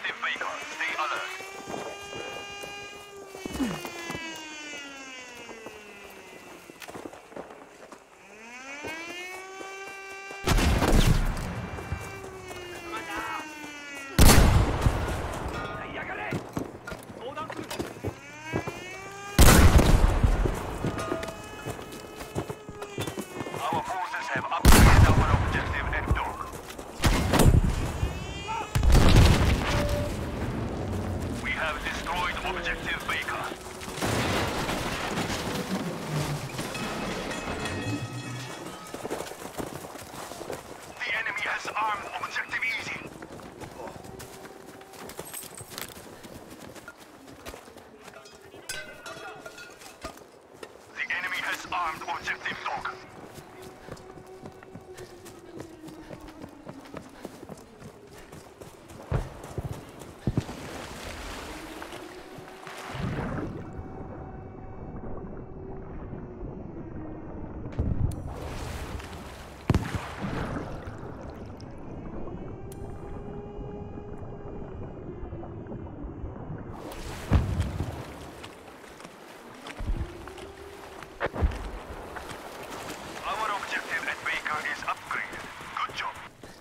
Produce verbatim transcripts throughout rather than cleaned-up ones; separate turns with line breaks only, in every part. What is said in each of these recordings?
objective Baker. Stay alert. Our forces have upgraded our objective N-Dog. We have destroyed objective Baker. The enemy has armed objective Easy. The enemy has armed objective Dog. Our objective at Baker is upgraded. Good job.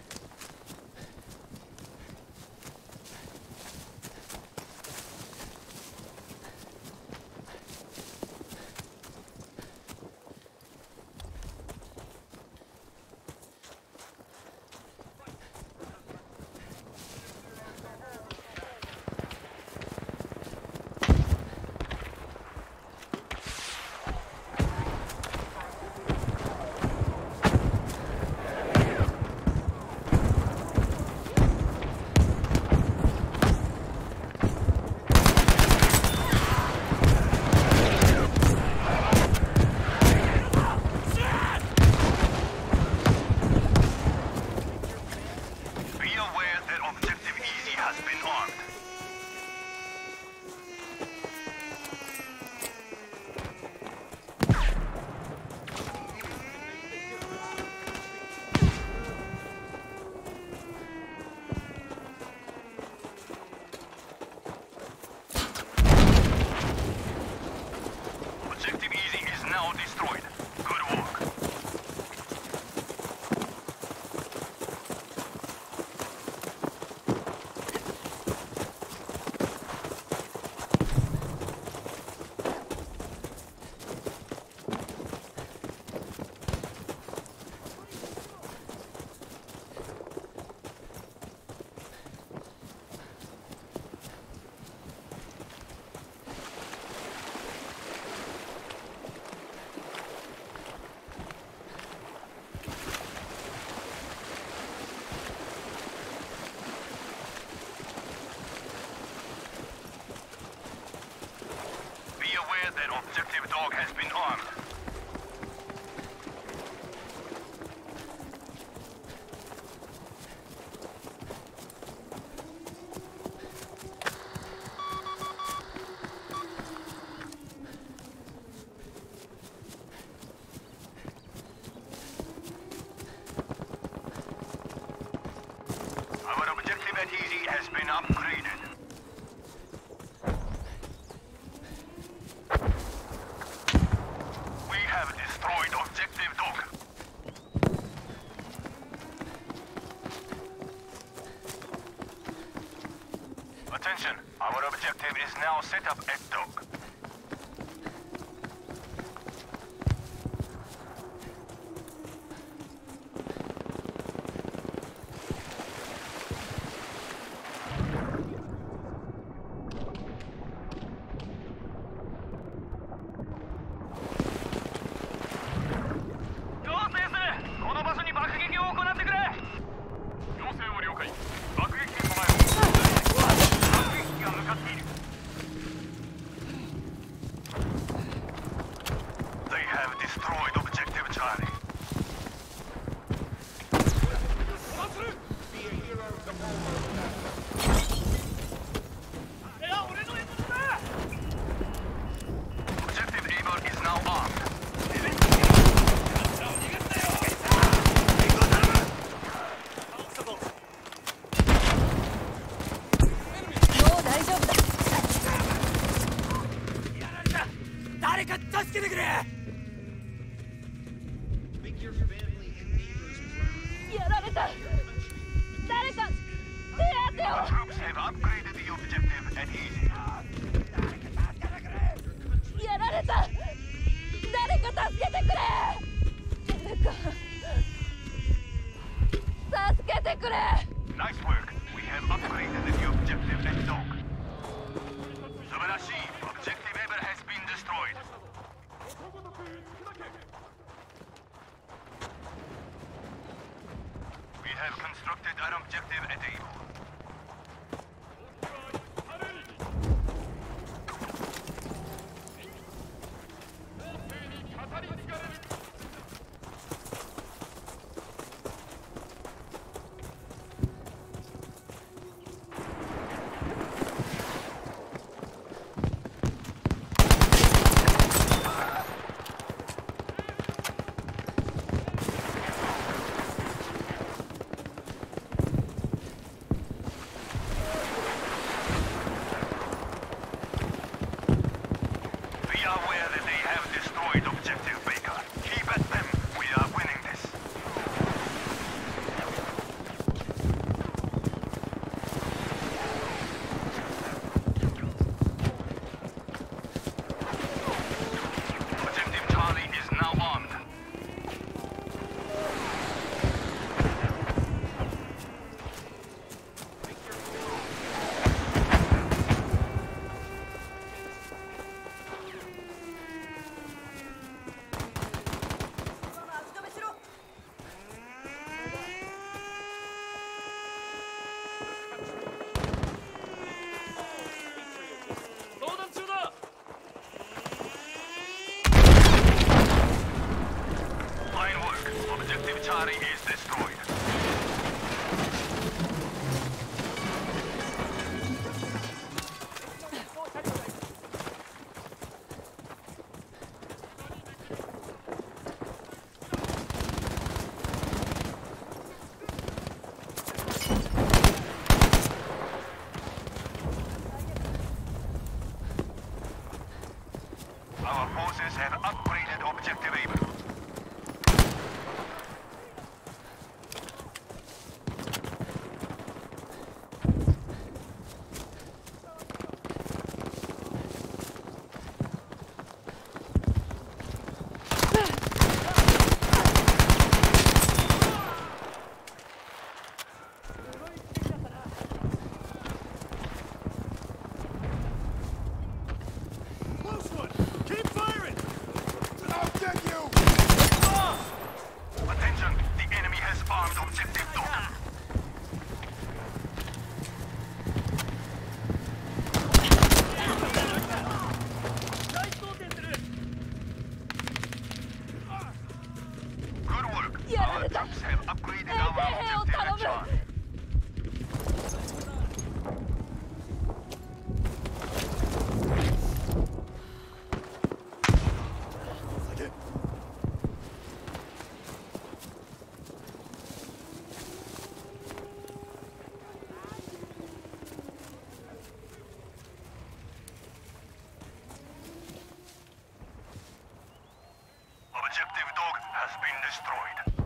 Be aware that objective Easy has been armed. Objective Easy is now destroyed. Good work. Be aware that objective Dog has been armed. Our objective at Easy has been upgraded. We
てくれ。
やられた。誰か手当てを。
Troops have upgraded the objective at easy.
やられた。誰か助けてくれ。誰か助けてくれ。
Nice work. We have upgraded the objective at dog. Subarashi, objective Ever has been destroyed. We have constructed an objective at Able. We are aware that they have destroyed objective Baker. Keep at them. We are winning this. Objective Charlie is now armed. Fine work. Objective Charlie is destroyed. Our forces have upgraded objective Able.
Close one. Keep firing.
I'll get you!
Attention, the enemy has armed objective Dog.
大装填する。
Good work.
Yeah,
Our
that's-
troops have upgraded
Hey,
our
hey, hey,
objective at
Otalo.
Charlie. Objective Dog has been destroyed.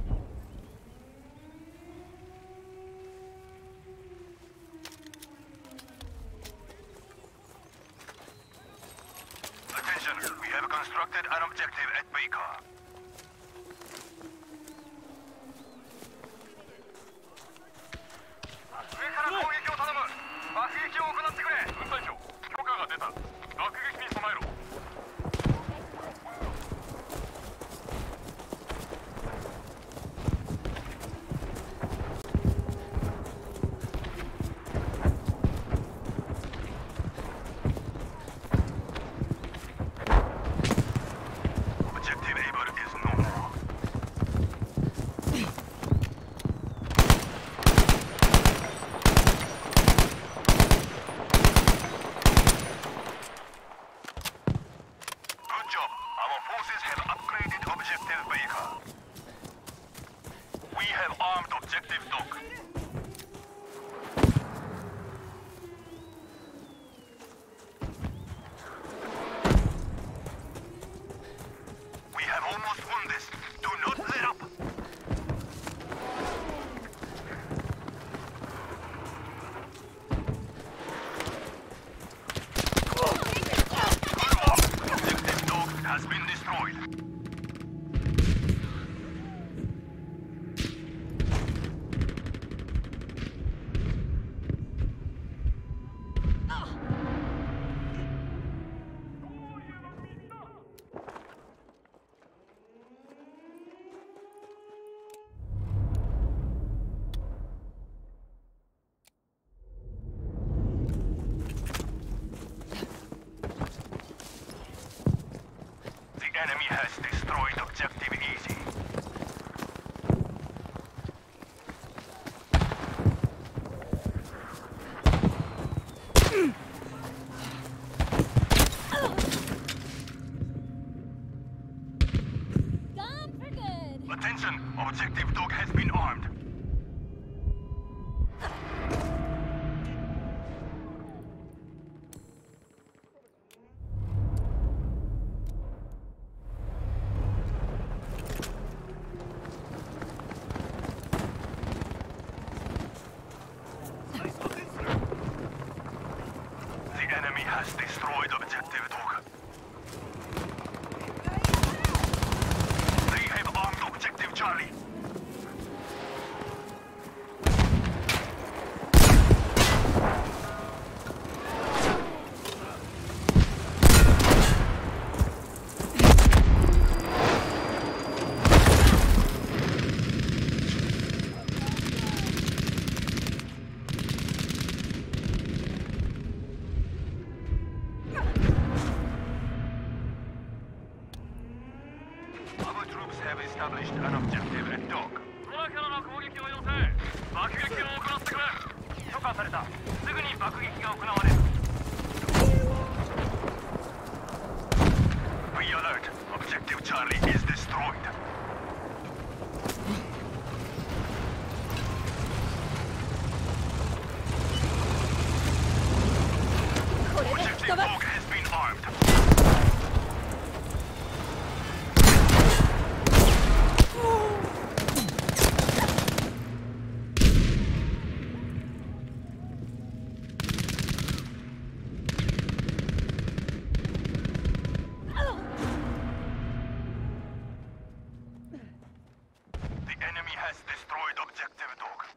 Attention, we have constructed an objective at Baker. 上から攻撃を頼む。爆撃を行ってくれ。分隊長、許可が出た。爆撃に備えろ。Objective Able is no more. Good job. Our forces have upgraded Objective Baker. We have armed Objective Dog. almost won this. Do not let up. Objective dog has been destroyed. The enemy has destroyed objective easy.
Gone for good.
Attention! Objective dog has been armed. The enemy has destroyed objective dog. They have armed objective Charlie. Our troops have established an objective at dog.
空からの攻撃を要請。爆撃を行ってくれ。許可された。すぐに爆撃が行われる。
Be alert. Objective Charlie is destroyed.
これで吹き
Objective
飛ば
dog has been armed. The enemy has destroyed objective dog.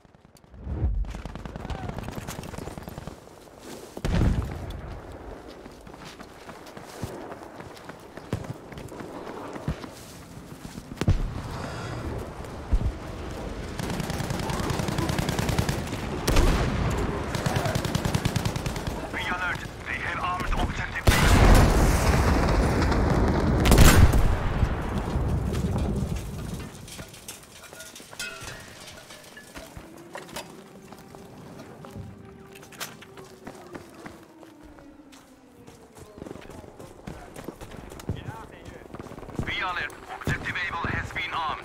Be alert. They have armed objective. Be alert. Objective Able has been armed.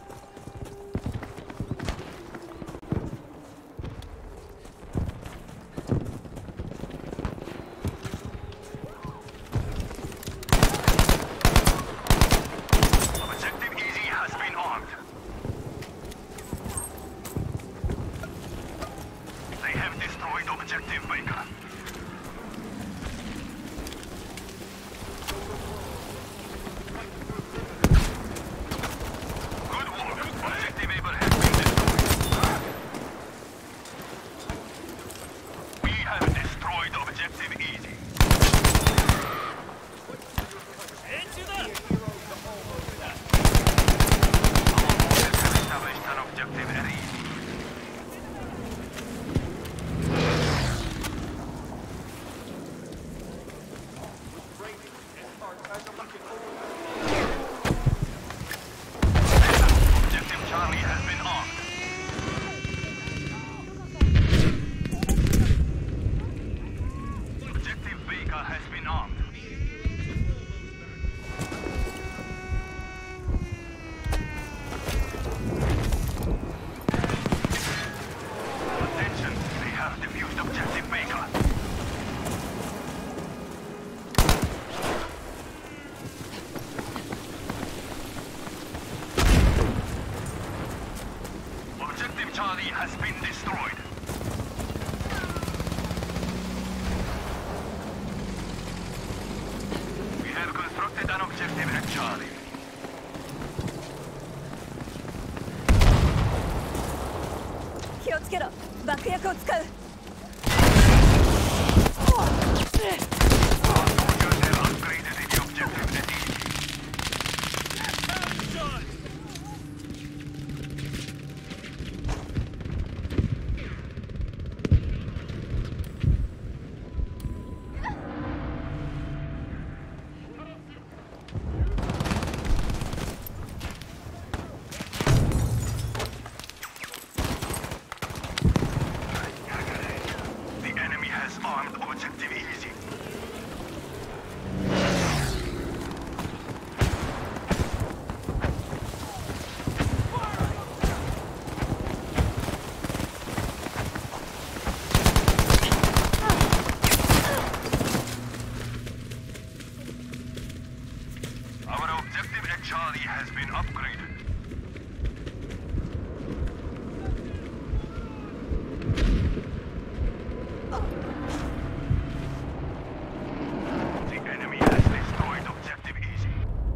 Objective Easy has been armed. They have destroyed Objective Baker. Good has been destroyed. We have constructed an objective at Charlie.
気をつけろ。爆薬を使う。
Soldiers have upgraded the objective at easy.
Done.
The enemy has armed objective easy. Our objective at Charlie has been upgraded. The enemy has destroyed objective easy.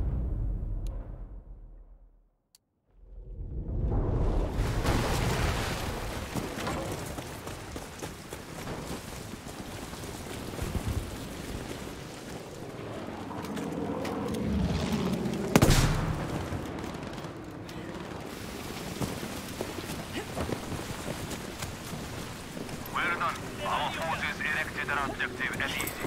Well done. Our forces erected an objective at easy.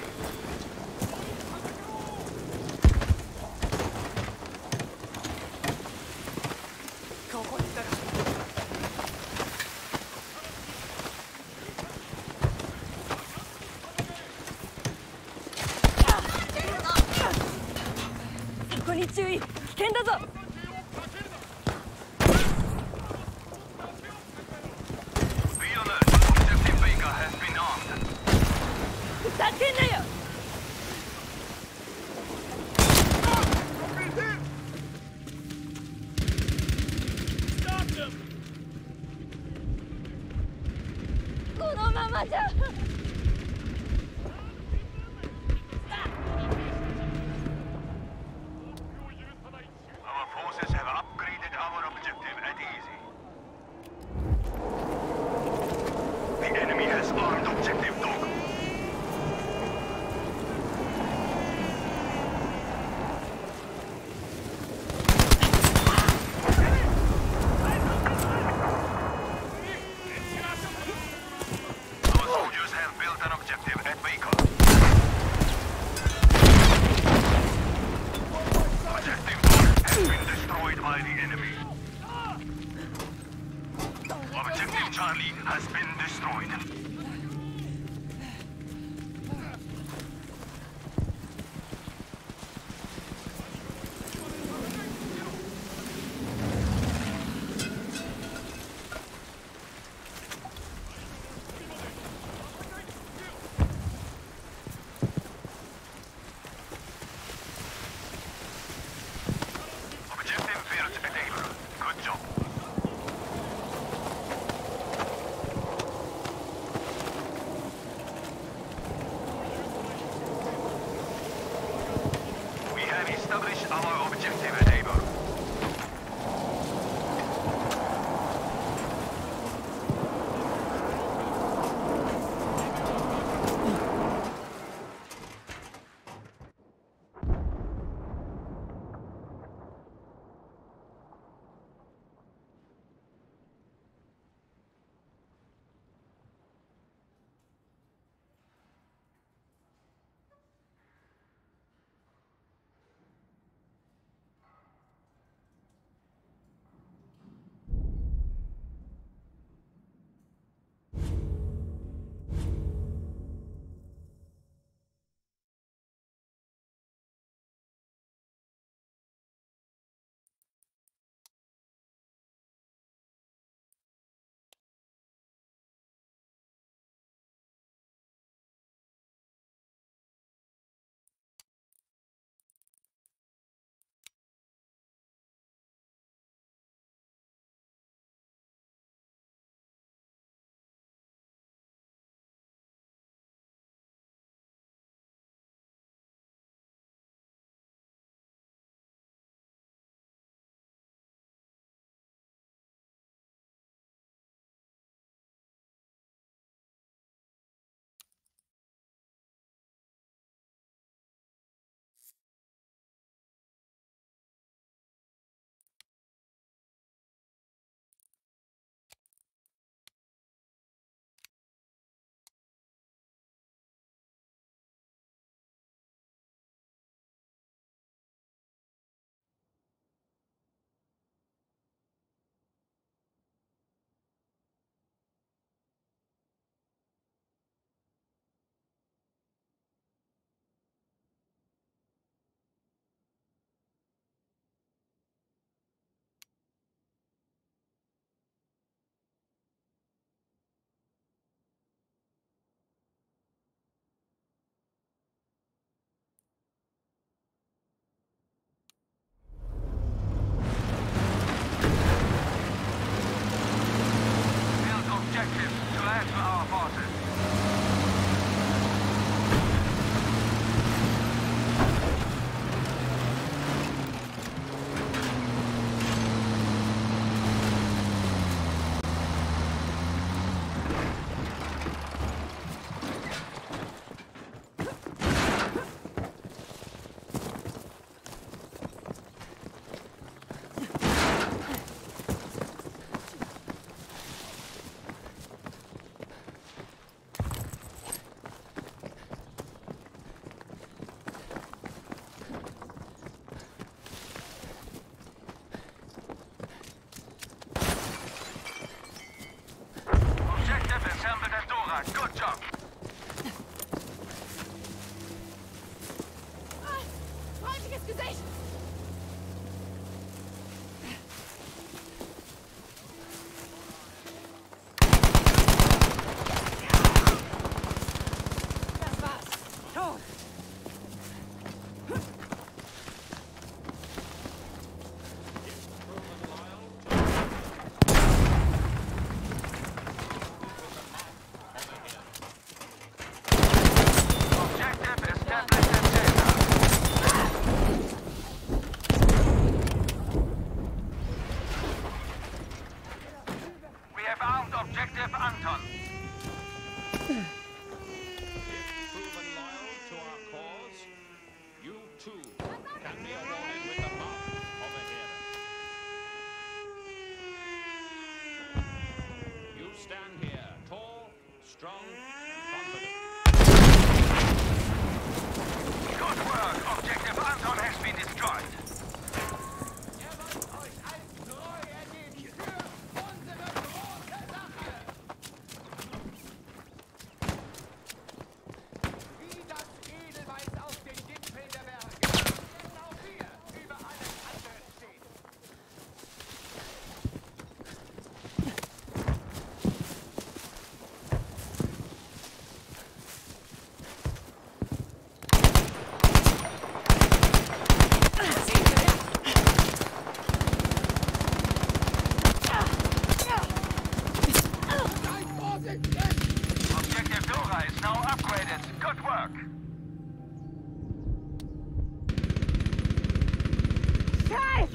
「そこに注意。危険だぞ。
Be alert. Objective Baker has been armed.
ふざけんなよ。
Stop them.
このままじゃ。
Our forces have upgraded our objective at easy. The enemy has armed objective dog. Our soldiers have built an objective at Baker. Objective dog has been destroyed by the enemy. Objective Charlie has been destroyed. Objective built at Able. Good job. We have established our objective at Able.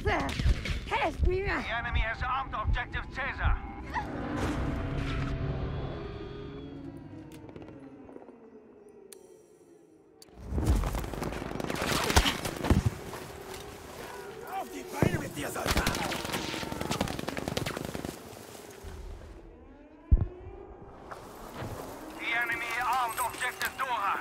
Hilfe! Helft mir!
The enemy has armed objective Caesar.
Auf die Beine mit dir, Soldat!
The enemy armed objective Dora.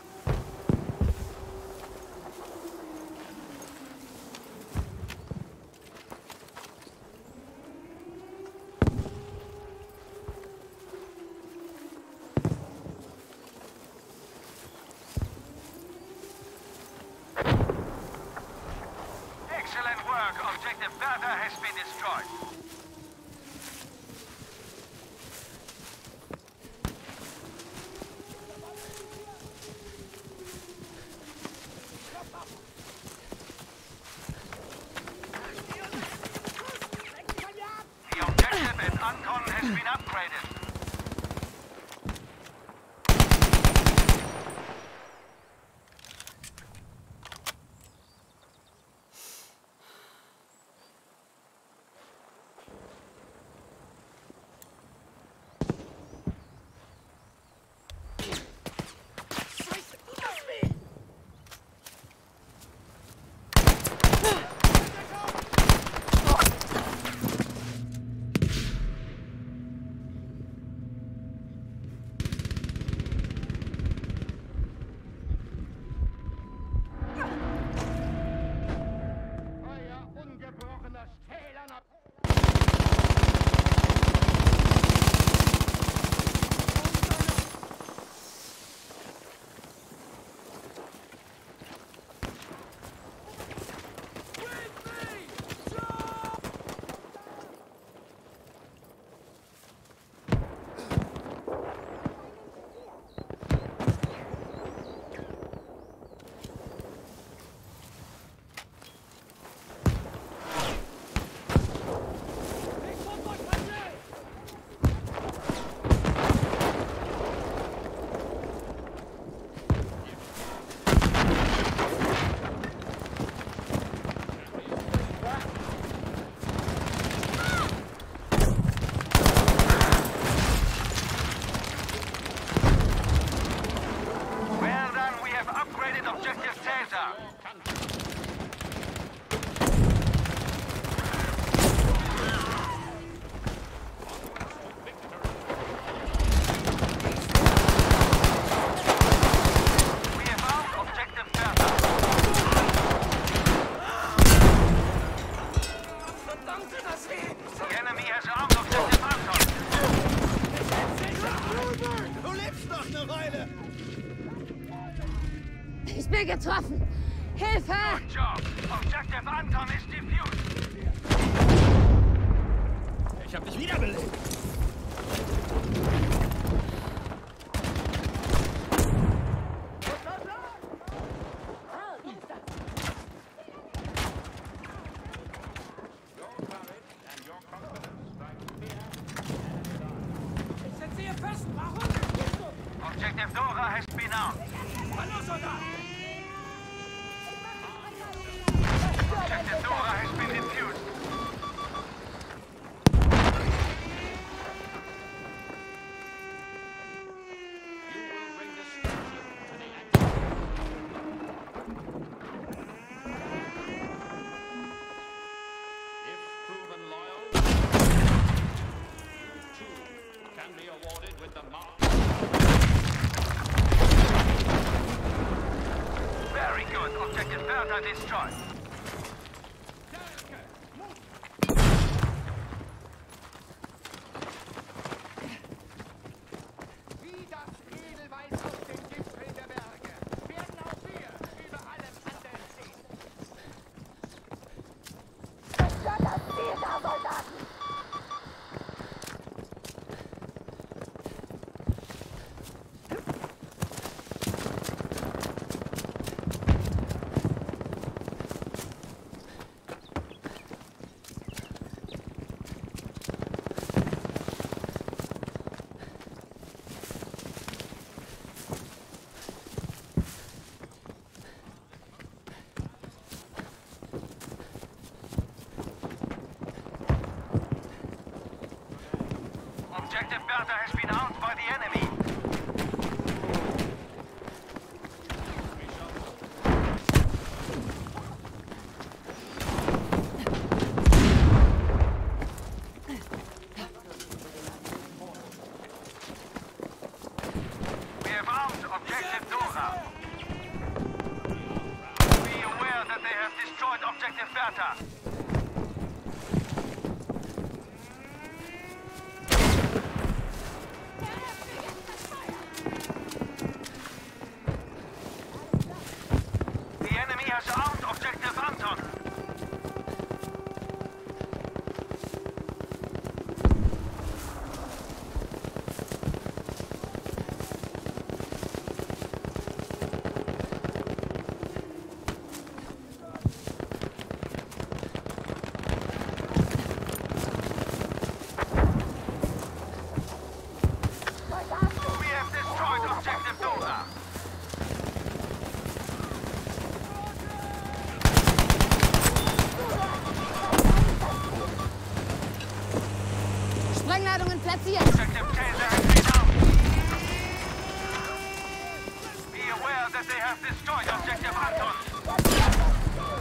Excellent work. Objective Bertha has been destroyed. The objective at Ancon has been upgraded. Objective Caesar. We have armed Objective Bertha. The enemy has armed Objective Anton.
Du lebst noch eine Weile!
Ich bin getroffen! Hilfe!
Good job. Objective Anton is defused.
Ich hab dich wiederbelebt!
Objective Dora has been armed. Objective Dora has been defused.
If proven loyal, you too can be awarded with the mark.
Very good. Objective Bertha destroyed.
Wie das Edelweiß auf den Gipfeln der Berge werden auch wir über allem anderen stehen.
Zerstört das Ziel da, Soldaten!
Objective Bertha has been armed by the enemy. We have armed Objective Dora. Be aware that they have destroyed Objective Bertha. The enemy has armed Objective Anton. We have destroyed Objective Dora.
Sprengladungen platziert.
Objective Taser has been armed. Be aware that they have destroyed Objective Anton.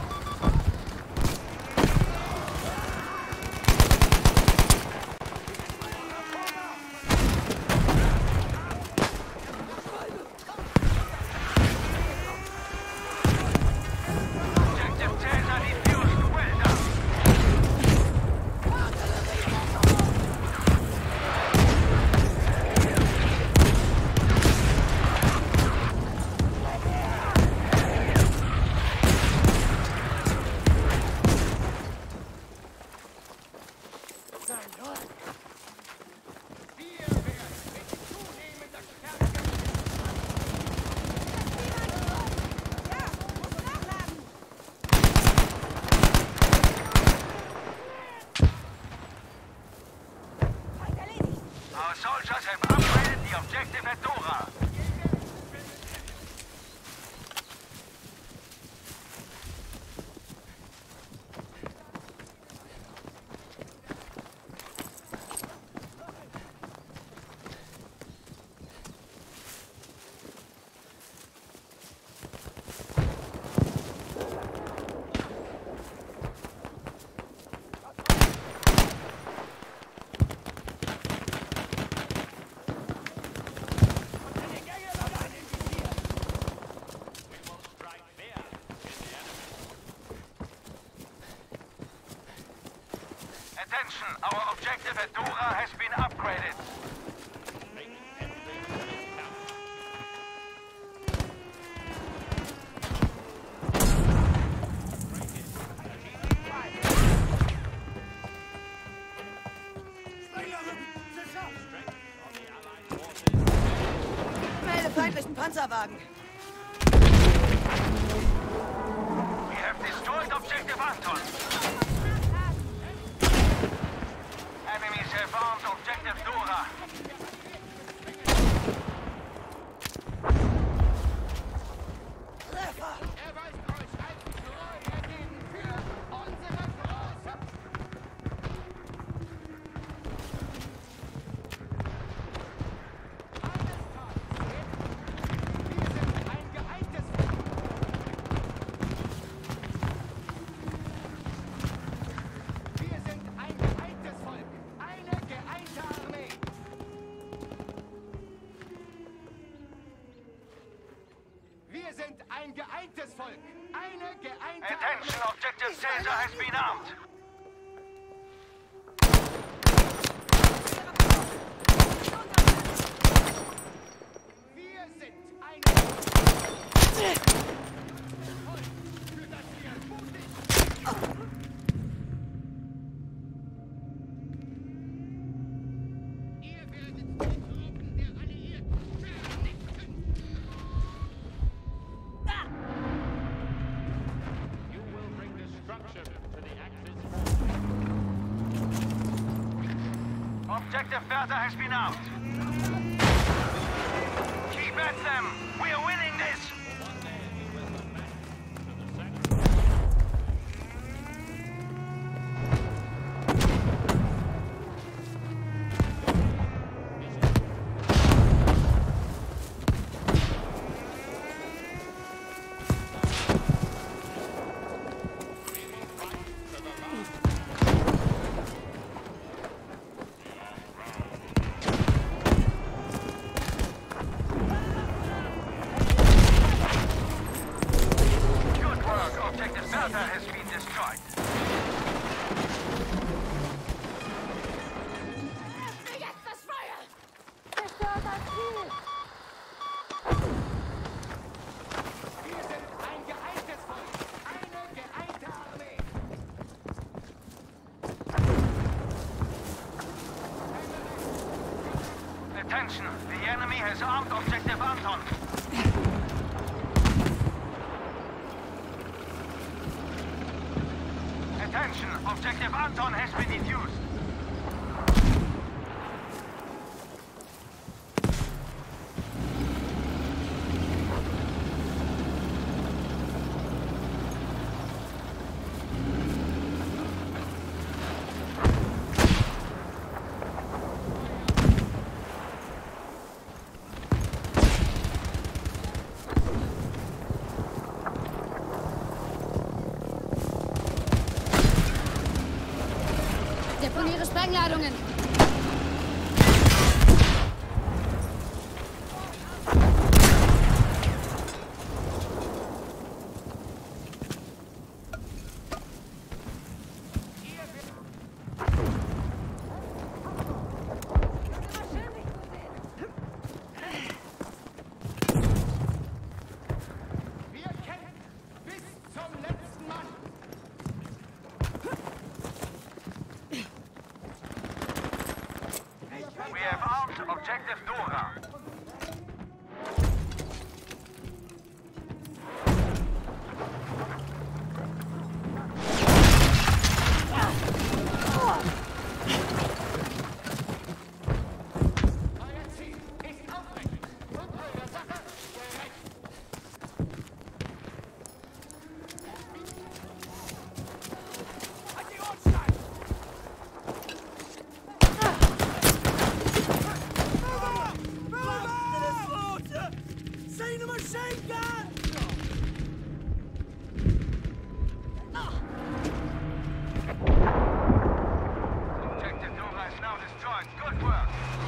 Objective Taser defused. Well done.
Wir werden mit zunehmender Stärke
Our soldiers have upgraded the objective at Dora. Attention, our objective at Dora has been upgraded.
Melde feindlichen Panzerwagen.
We have destroyed Objective Anton. Enemies have armed Objective Dora.
Er weist euch ein Treue gegen für unsere große... Eines Tages, wir sind ein geeintes Wir sind ein geeintes Volk, eine geeinte Armee. Wir sind ein geeintes Volk, eine geeinte
Attention,
Armee.
Objective Taser has been armed.
Wir sind ein Volk, für das wir mutig Ihr werdet die Truppen der Alliierten vernichten.
You will bring destruction to the Axis.
Objective Bertha has been armed. Keep at them. We are winning this.
Attention, the enemy has armed objective Anton. Attention, objective Anton has been defused.
Deponiere Sprengladungen.
Wir kämpfen bis zum letzten Mann.
We have armed objective Dora.
Euer Ziel ist aufrecht und eure Sache gerecht.
Halt die Ohren steif! Seen a machine gun!
Objective Dora is now destroyed. Good work.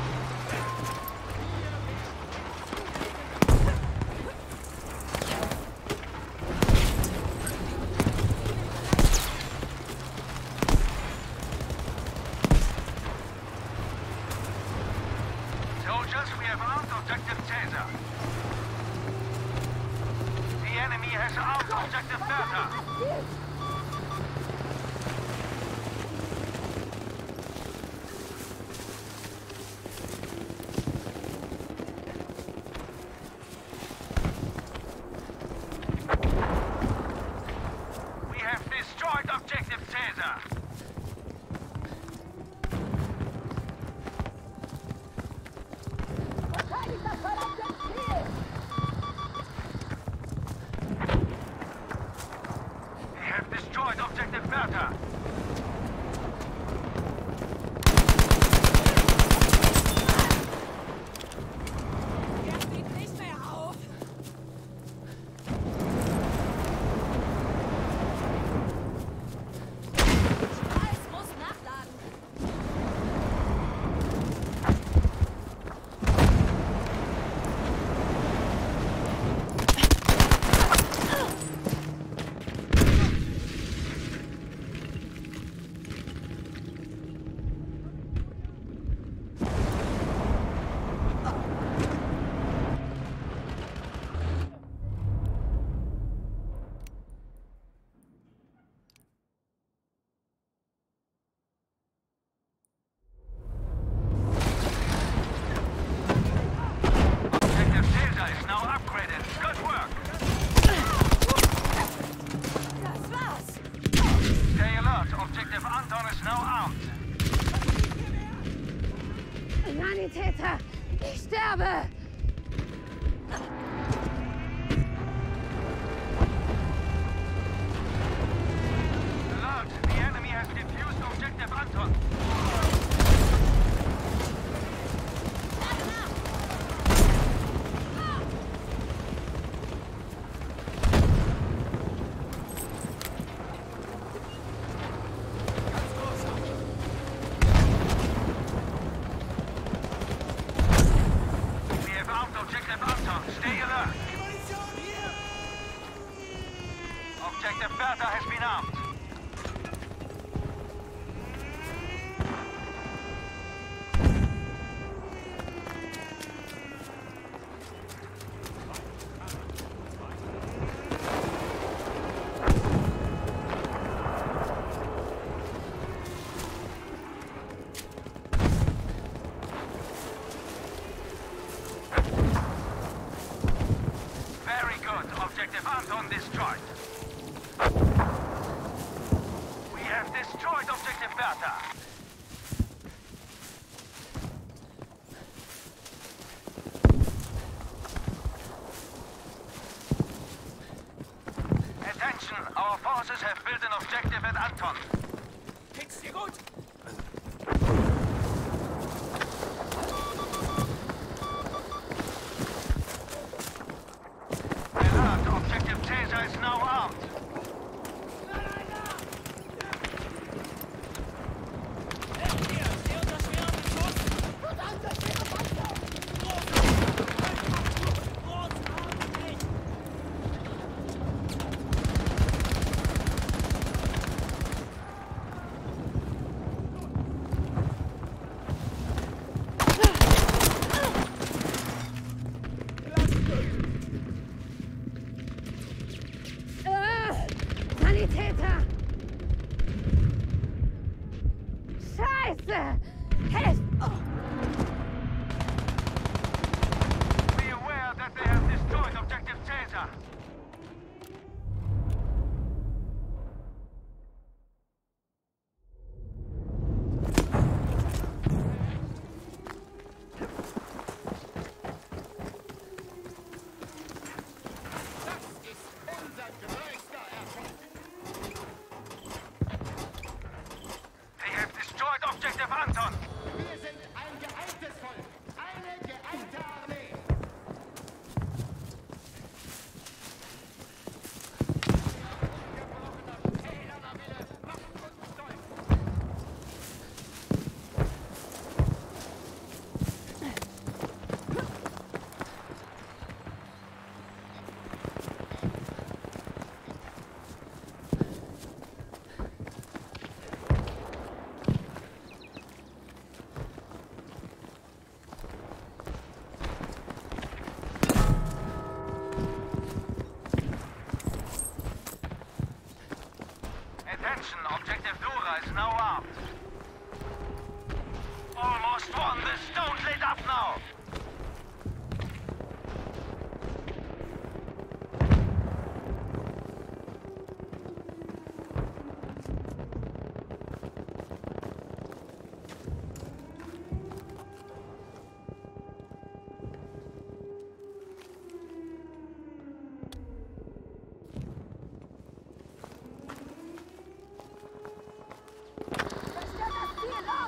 Soldiers, we have armed objective Caesar. The enemy has armed objective Bertha. We have destroyed objective Caesar. We have destroyed objective Bertha.
Er steht nicht mehr auf. Scheiß muss nachladen.
Objective Caesar is now upgraded. Good work.
Das war's.
Stay alert. Objective Anton is now armed.
Sanitäter, ich sterbe.
Alert. The enemy has defused objective Anton. We have armed objective Anton. Stay alert. destroyed objective Bertha. Attention, our forces have built an objective at Anton.
Geht's dir gut?
Alert, objective Caesar is now armed.
Ah! Sanitäter! Scheiße! Hilf! Oh.
Be aware that they have destroyed objective Caesar.
Das ist unser größter Erfolg.
They have destroyed objective Anton.
Wir sind ein geeintes Volk. Eine geeinte Armee. Ungebrochener stählerner Wille macht uns stolz.
Attention, objective Dora is now armed. Almost won, this don't lit up now.
Zerstört das Ziel! Los!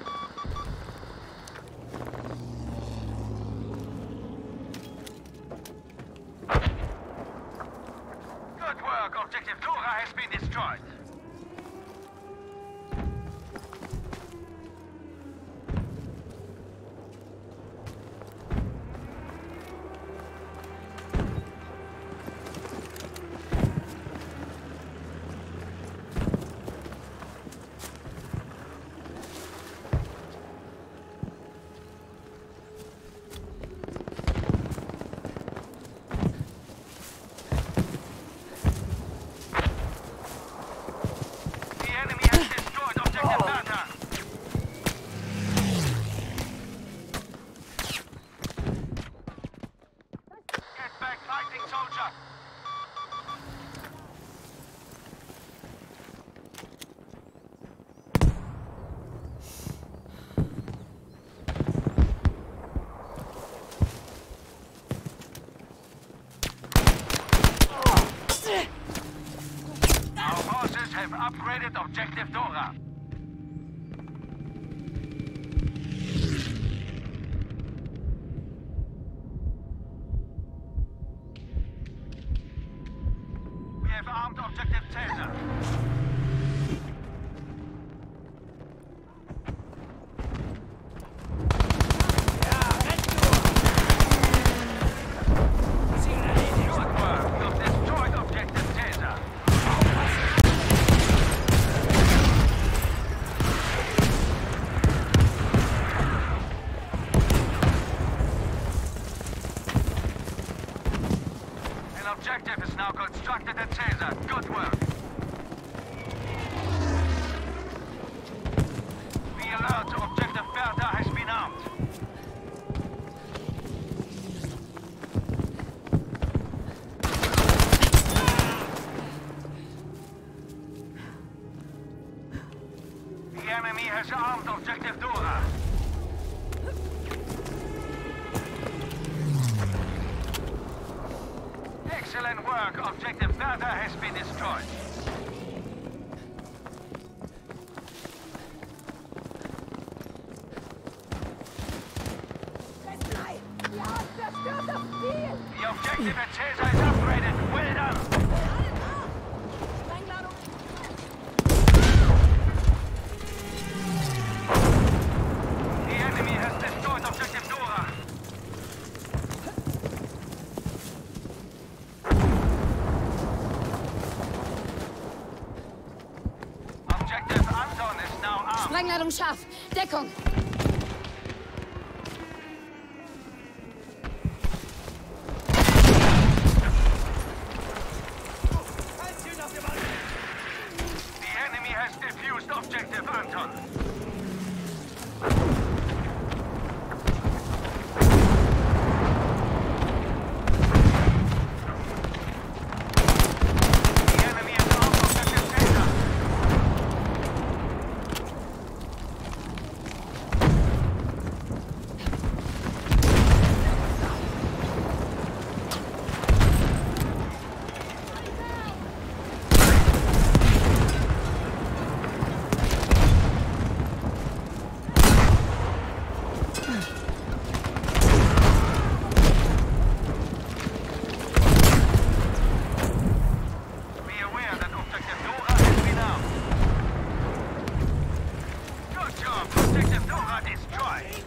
Good work, objective Dora has been destroyed. The enemy has destroyed objective Bertha. Get back, fighting soldier. Our forces have upgraded objective Dora. We have armed objective Caesar. Good work, you've destroyed objective Caesar. An objective is now constructed at Caesar. Good work. Be alert, objective Bertha has been armed.
The enemy has armed objective Dora. Excellent work. Objective Bertha has been destroyed.
Nein! Ja, zerstört das Ziel!
The objective at Caesar is upgraded. Well done.
Sprengladung!
The enemy has destroyed objective Dora. Objective Anton is now armed.
Sprengladung scharf! Deckung!
The enemy has defused objective Anton. The enemy has armed objective Caesar. Be aware that objective Dora has been armed. Good job, objective Dora destroyed.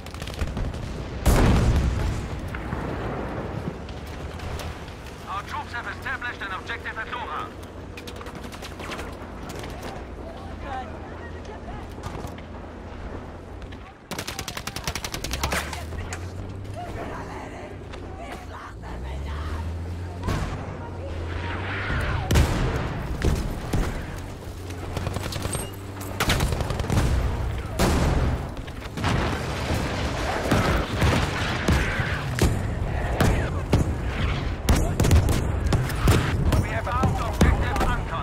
Our troops have established an objective at Dora. We have armed objective Anton.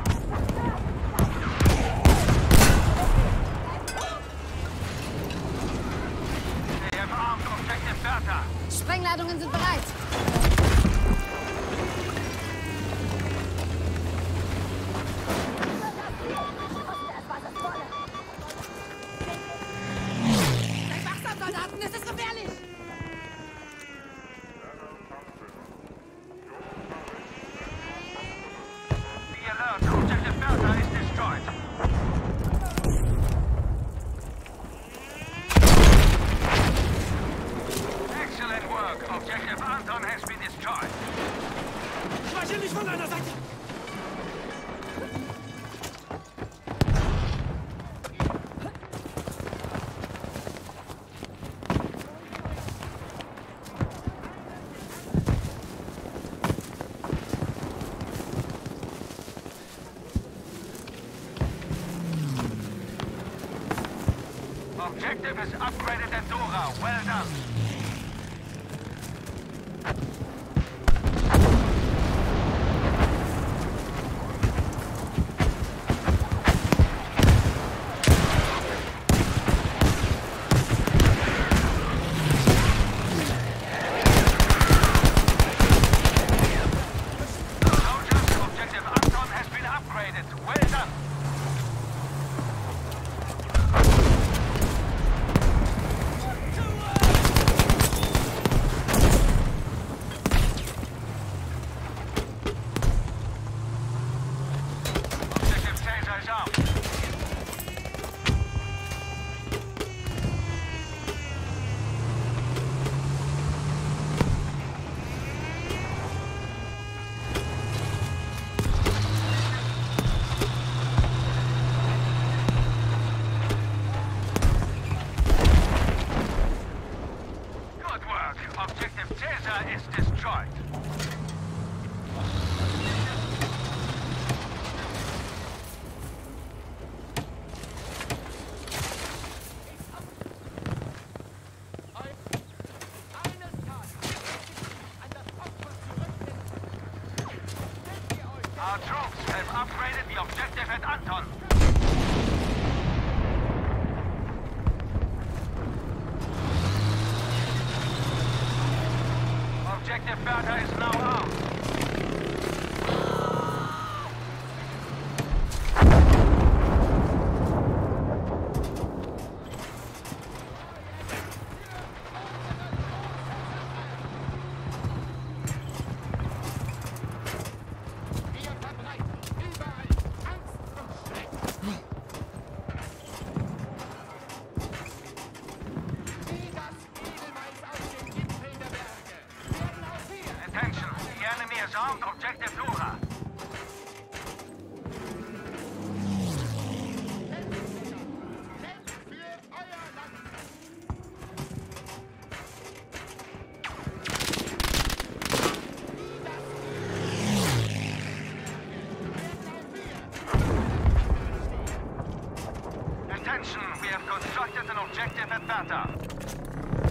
They have armed objective Bertha.
Sprengladungen sind bereit! Seid wachsam, Soldaten! Es ist gefährlich!
Be alert, objective Bertha is destroyed. Excellent work, objective Anton has been destroyed.
Weiche nicht von deiner Seite!
Objective is upgraded at Dora. Well done. Soldiers, objective Anton has been upgraded. Well done.
Objective Bertha is now armed.
Wir verbreiten überall Angst und Schreck. Wie das Edelweiß auf den Gipfeln der Berge werden auch wir
Attention, the enemy has armed Objective Dora.
Kämpft für euer Land.
Attention, we have constructed an objective at Bertha.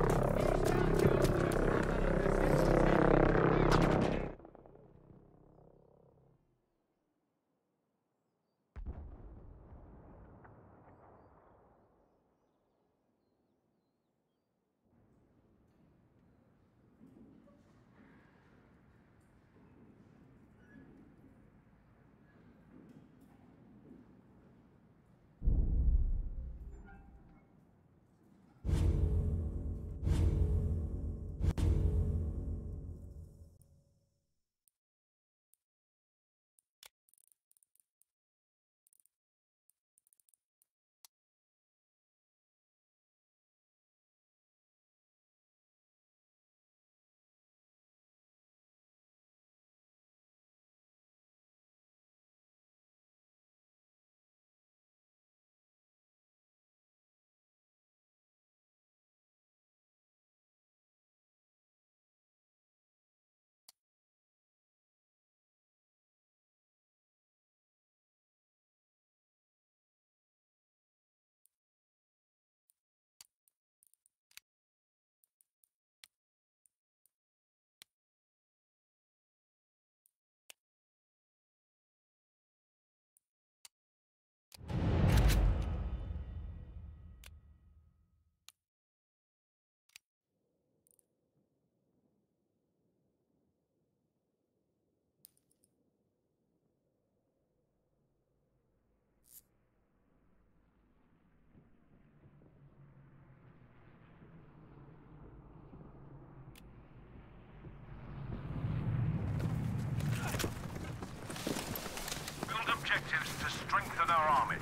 Build objectives to strengthen our army.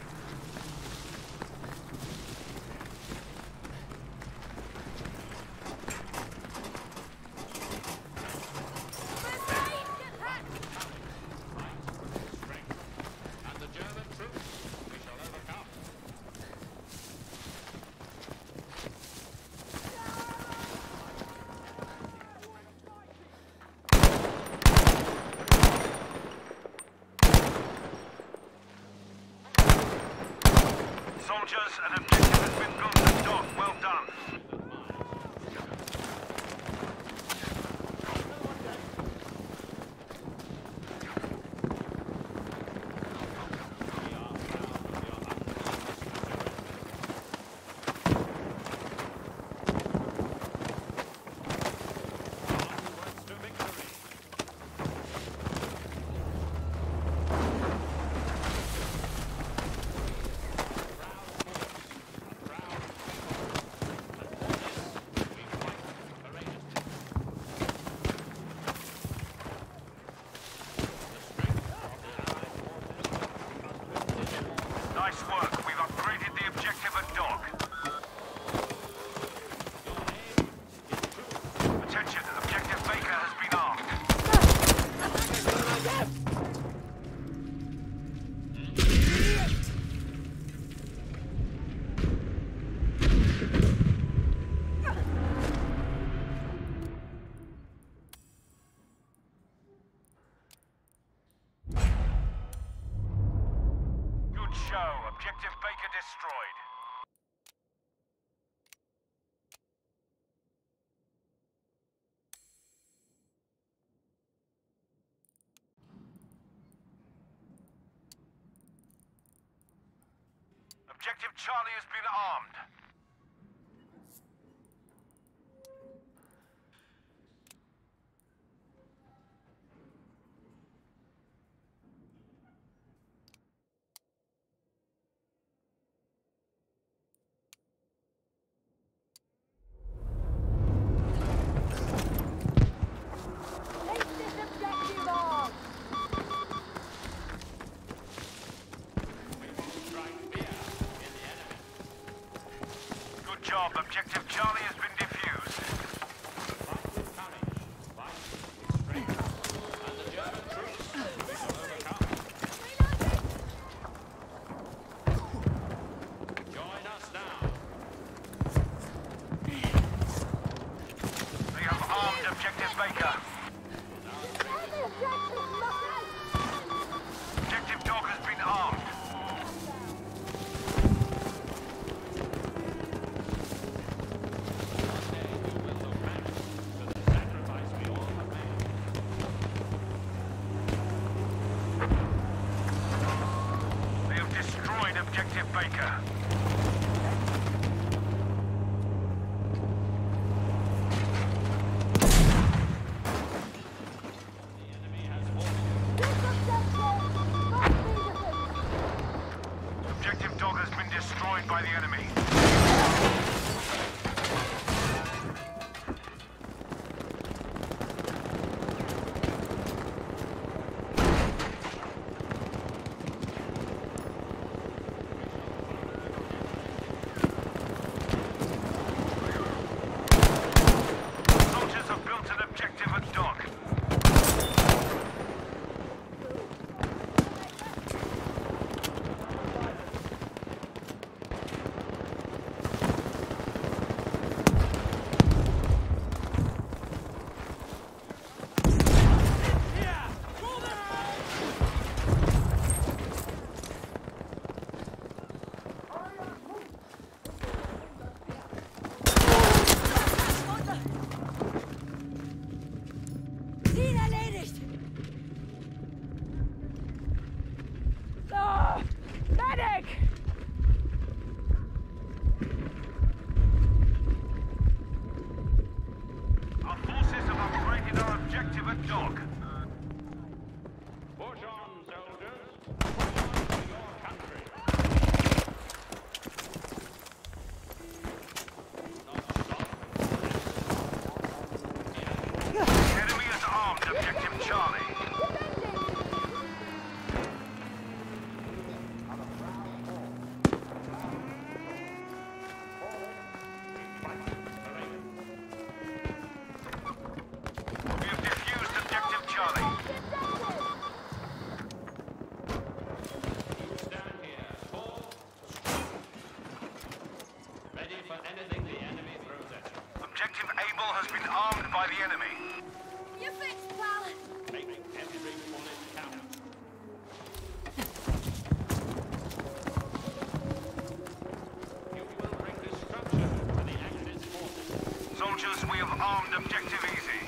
And the German troops, we shall overcome.
Soldiers, an objective has been built at Dock. Well done.
Onwards to victory.
Nice work. We've upgraded the objective at Dock. Attention, Objective Baker has been armed. Good show. Objective Baker destroyed. Objective Charlie has been armed.
job. Objective Charlie has been defused.
And the German troops we shall overcome. Join us now.
They have armed Objective Baker. Objective Dog has been armed. They have destroyed Objective Baker. Objective Dog has been destroyed by the enemy. Soldiers have built an objective at Dog.
Ziel erledigt! So! Medic!
Our forces have upgraded our objective at Dog.
Push on, soldiers. Push on to your country. Not stop.
Enemy has armed Objective Charlie. We have defused Objective Charlie.
Stand here. Hold. Ready for anything the enemy throws at you.
Objective Able has been armed by the enemy.
You fixed, pal!
Make every bullet count. You will bring destruction to the Axis forces.
Soldiers, we have armed Objective Easy.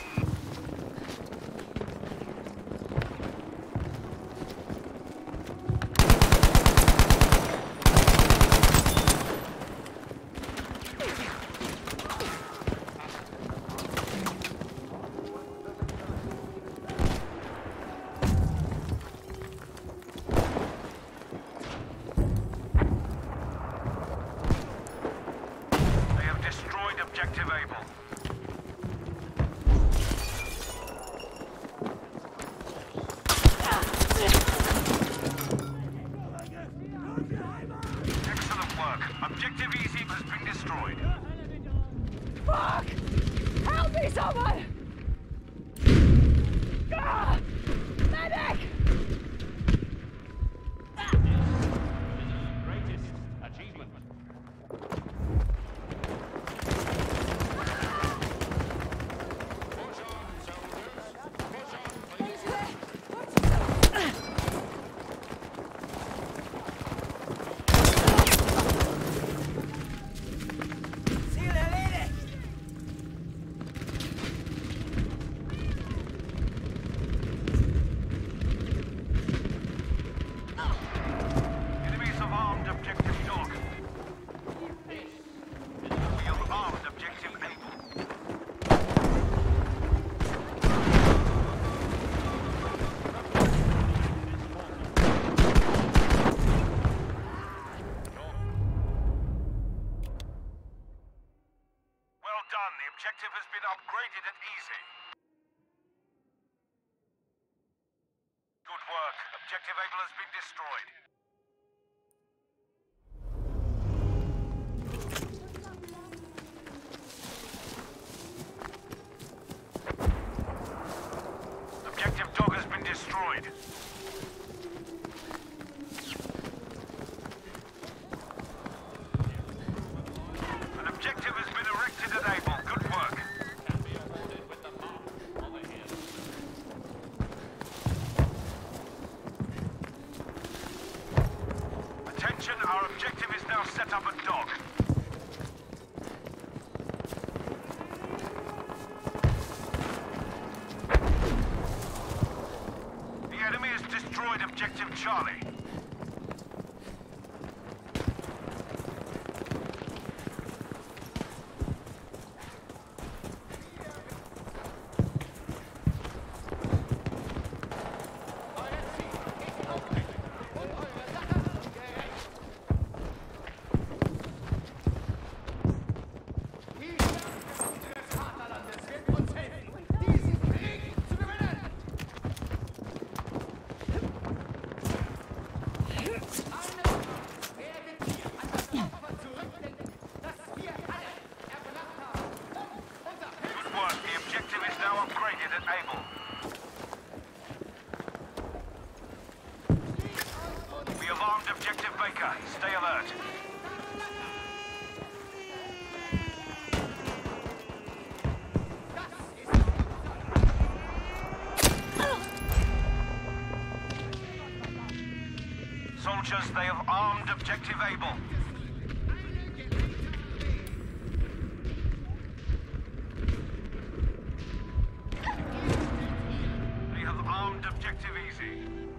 They have destroyed Objective Able. Excellent work. Objective Easy has been destroyed.
Fuck! Help me, someone! Ah! Medic!
Greatest achievement. Push on, soldiers. Push on, please.
Ziel erledigt!
Enemies have armed Objective Dog. We have armed Objective Able. Well done. The objective has been upgraded at Easy. Good work. Objective Able has been destroyed. destroyed. An objective has been erected at Able. Good work.
Can be awarded with the mark on the hill.
Attention, our objective is now set up at Dog. The enemy has destroyed objective Charlie. Objective Baker, stay alert. Soldiers, they have armed Objective Able. They have armed Objective Easy.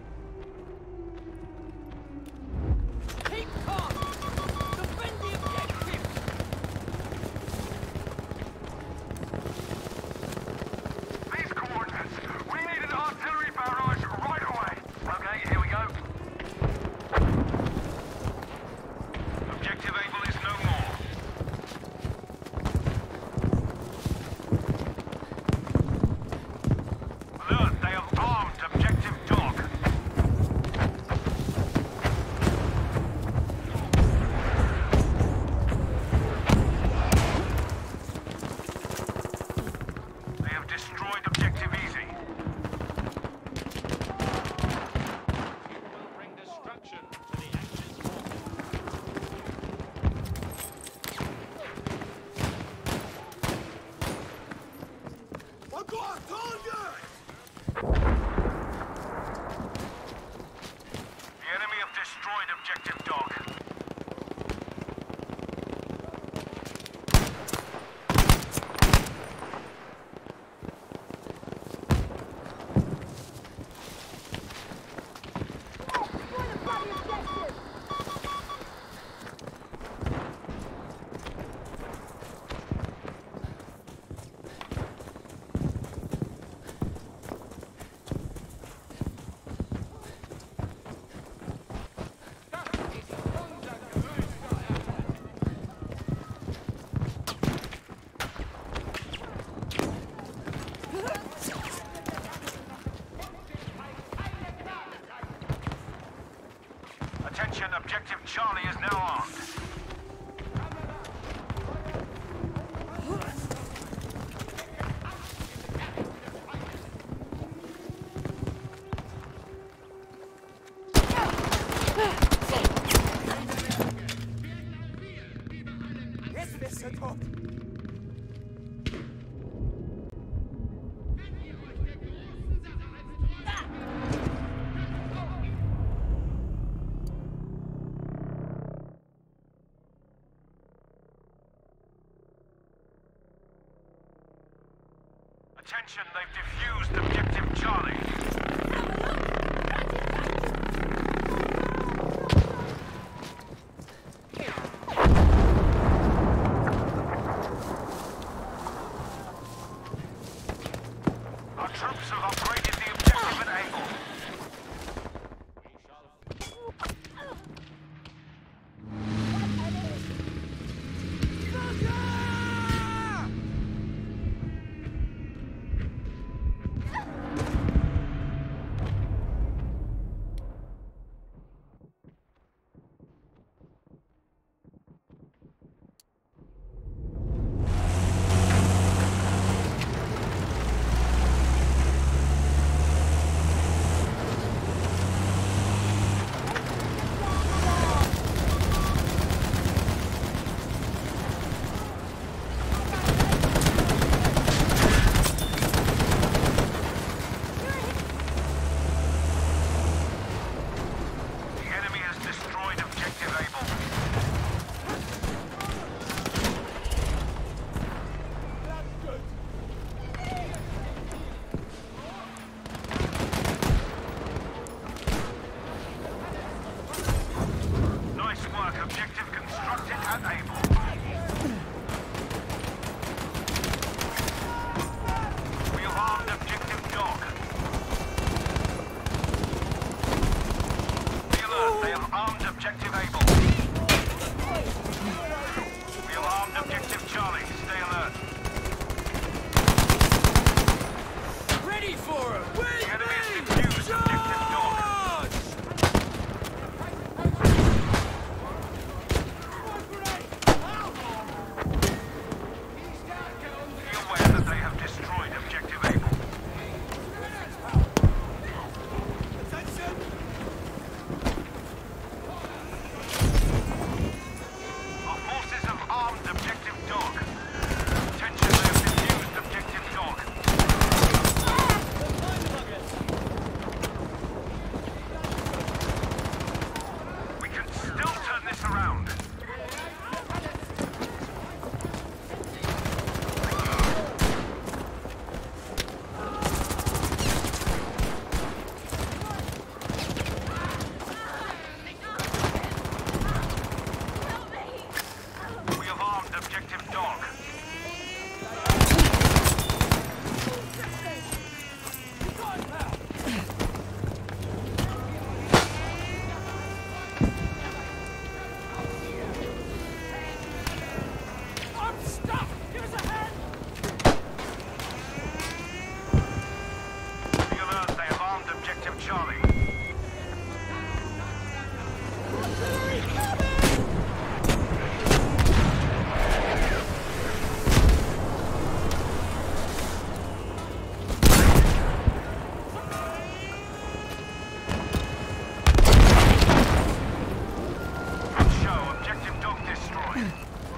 Attention, Objective Charlie is now armed.
Jetzt bist du tot.
Attention, they've defused Objective Charlie. Our troops have upgraded the objective at Able. Objective constructed and able. We have armed objective dog. Be alert, they have armed objective able. We have armed objective Charlie. Stay alert.
Ready for it!
The enemy has defused objective dog. Be aware that they have destroyed objective able. Our forces have armed objective dog. Attention, they have defused objective dog. We can still turn this around. We have armed objective dog.
I'm stuck! Give us a hand!
Be alert, they have armed objective Charlie. Good show, objective dog destroyed.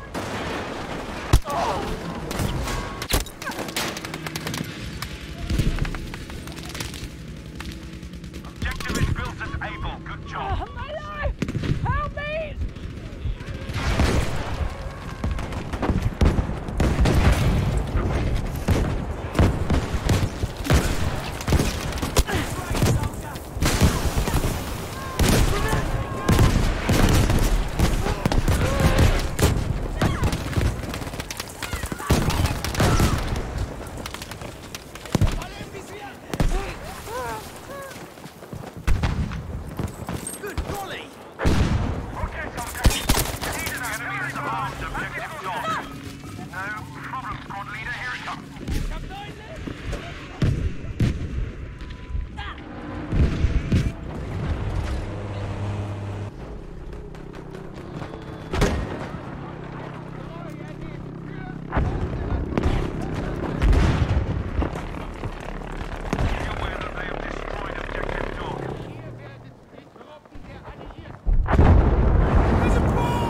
Objective is built and able. Good job.
Oh, my life! Help me!
Good golly!
Okay, okay. The enemy has armed objective dog. No problem, squad leader. Here it comes. Be aware that they have destroyed objective dog.
Ihr werdet die Truppen der Alliierten.
There's a bomb!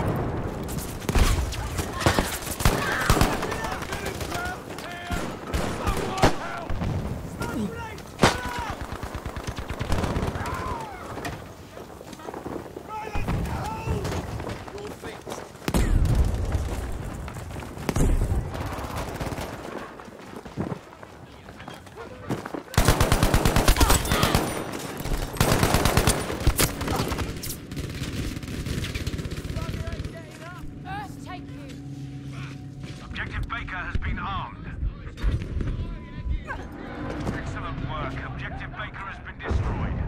Someone help! Smoke grenade! Silence! Hold! You're fixed.
Earth, take you!
Objective Baker has been armed. Excellent work. Objective Baker has been destroyed.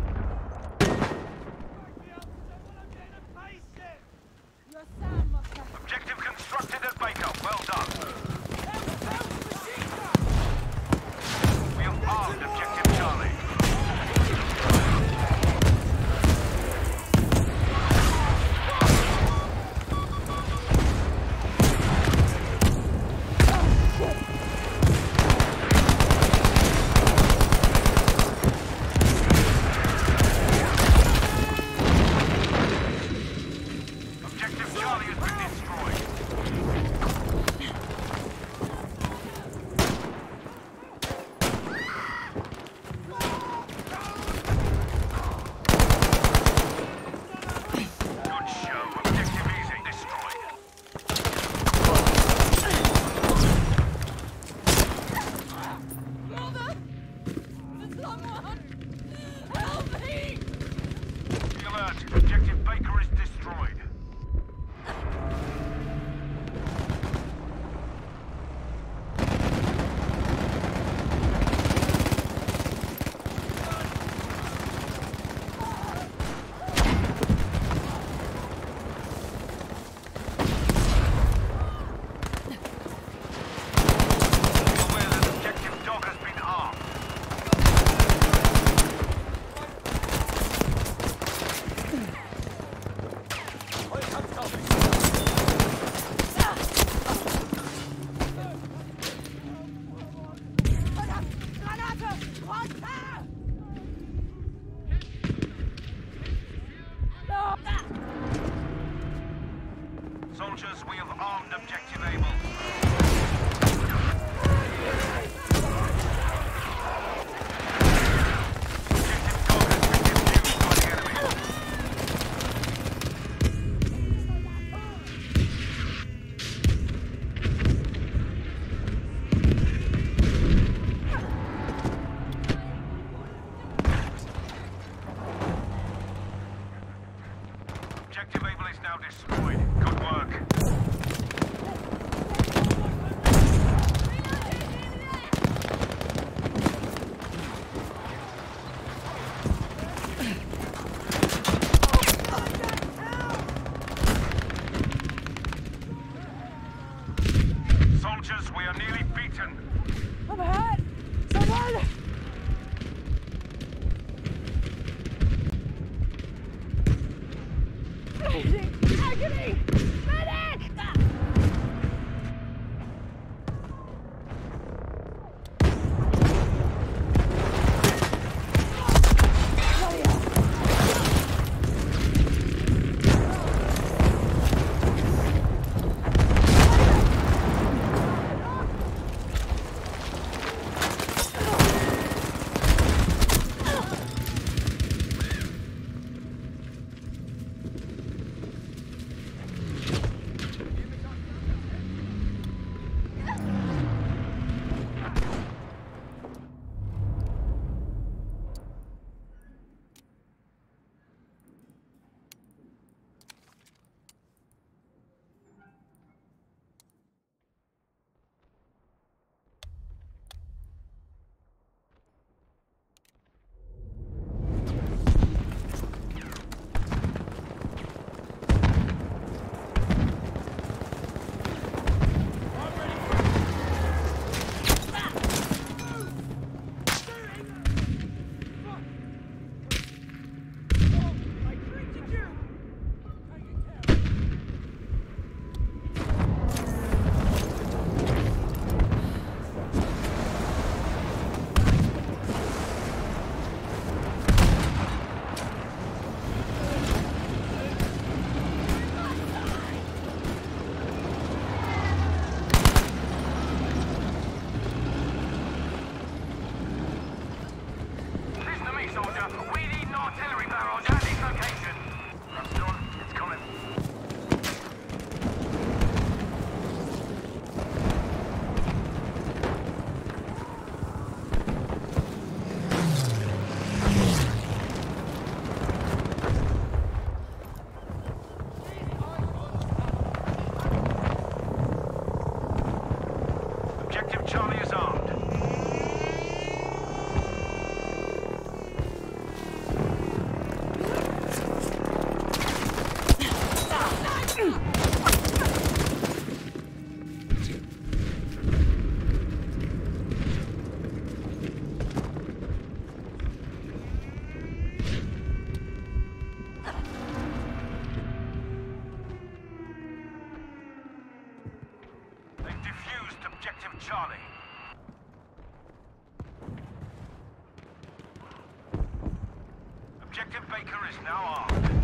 Your son, Mocha.
Objective constructed at Baker. Well done. We have armed objective Charlie. Objective Charlie has been destroyed. Good show. Objective easy. Destroyed.
Mother! Someone! Help me!
Be alert. Objective Baker is destroyed. Soldiers, we have armed objective Able. Objective Able is now destroyed. Good work. Soldiers, we are nearly beaten.
I'm hurt! Someone! Agony! Medic!
Listen to me, soldier. We need an artillery barrage at this location. That's done. It's coming. Objective Charlie is armed. They've defused Objective Charlie. Objective Baker is now armed.